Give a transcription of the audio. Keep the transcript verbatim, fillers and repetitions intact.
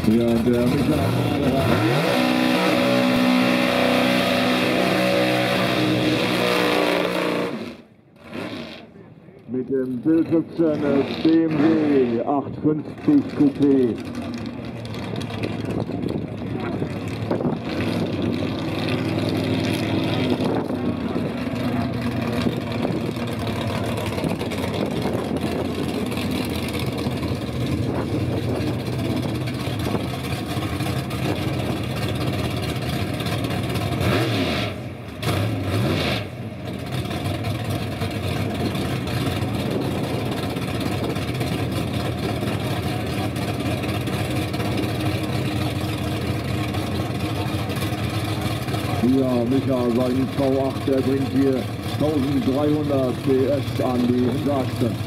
Ja, der Michael Maderer. Mit dem Bildsiebzehn B M W achthundertfünfzig Coupé. Ja, Micha, sein V acht, der bringt hier eintausenddreihundert P S an die Hinterachse.